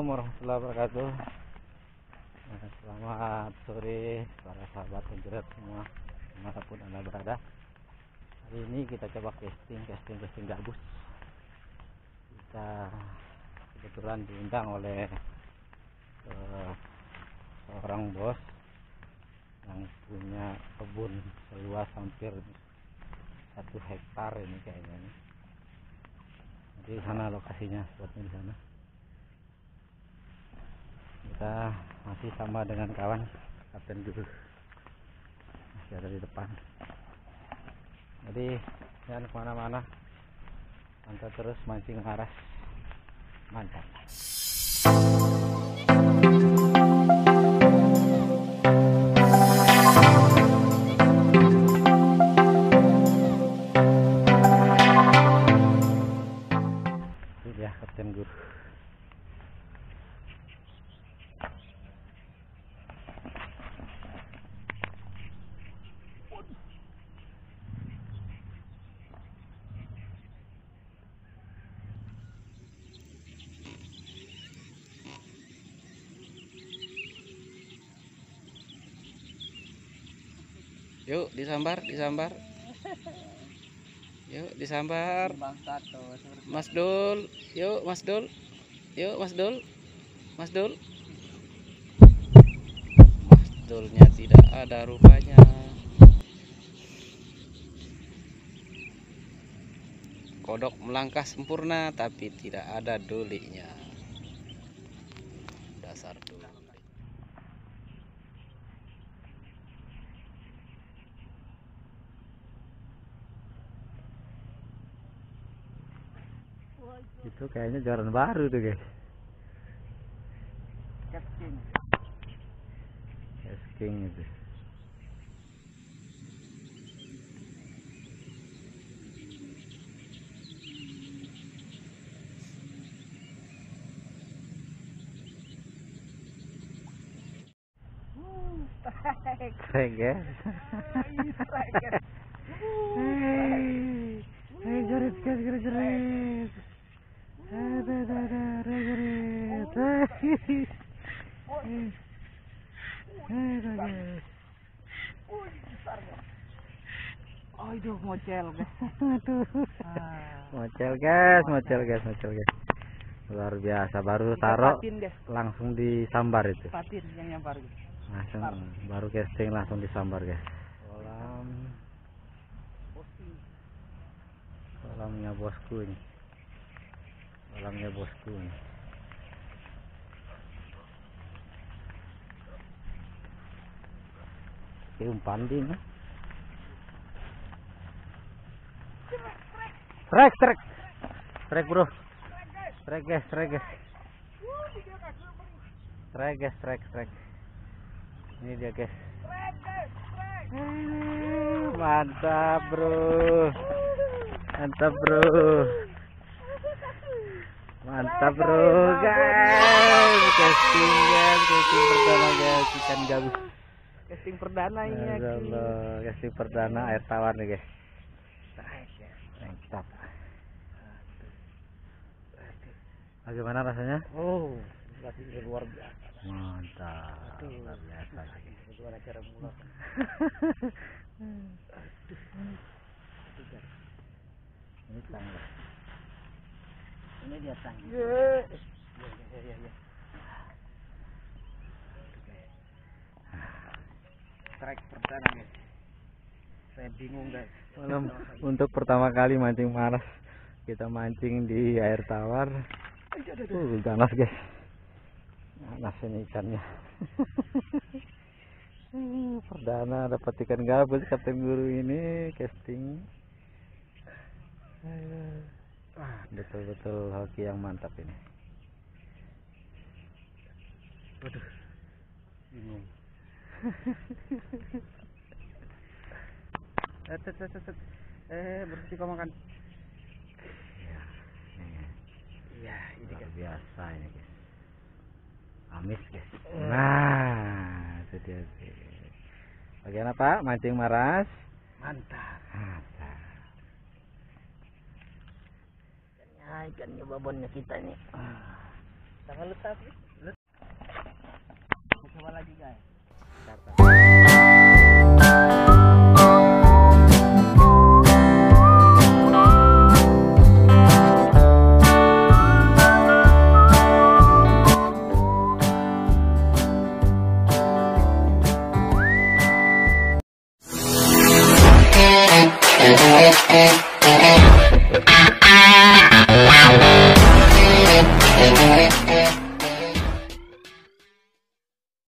Assalamualaikum warahmatullahi wabarakatuh. Selamat sore para sahabat penjerat semua, dimanapun Anda berada. Hari ini kita coba casting gabus. Kita kebetulan diundang oleh seorang bos yang punya kebun seluas hampir 1 hektar ini kayaknya nih. Jadi sana lokasinya, spotnya di sana. Kita masih sama dengan kawan Kapten Guru, masih ada di depan. Jadi jangan kemana-mana, pantau terus mancing aras, mantap. Itu dia Kapten Guru. Yuk disambar. Yuk disambar. Mas Dul, yuk Mas Dul. Mas Dulnya tidak ada rupanya. Kodok melangkah sempurna tapi tidak ada dulinya. Dasar duli. Itu kayaknya jalan baru tuh guys. Casting itu. Strike ya. Jerit. Aduh, mocel guys. Mocel guys. Luar biasa, baru taruh langsung disambar itu. Patin yang nyambar. Langsung baru casting langsung disambar guys. Kolamnya bosku ini. Umpan din. Strike bro. Strike guys. Ini dia guys. Mantap bro. Mantap bro guys. Casting perdana guys, ikan gabus. Casting perdana ini ya. Casting perdana air tawar nih guys. Mantap. Bagaimana rasanya? Oh, rasanya luar biasa. Mantap. Luar biasa. Bagaimana cara mulai? Ini tangga. Ini dia tangga. Ya. Strike perdana guys. Saya bingung guys. Untuk pertama kali mancing maras, kita mancing di air tawar. Ganas guys. Ganas ini ikannya. Perdana dapat ikan gabus Kapten Guru ini casting. Betul-betul hoki yang mantap ini. Waduh, bingung. Bersih kau makan. Iya, ini luar biasa ini guys. Amis guys. Nah, itu dia. Bagaimana Pak mancing maras? Mantap. Ikannya babonnya kita ini. Jangan letak. Coba lagi guys. Eh.